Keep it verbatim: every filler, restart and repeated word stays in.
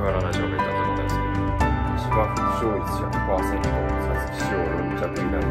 がらないしょがいたんじゃないですか。 芝生勝率ひゃくパーセント、皐月賞よん着以内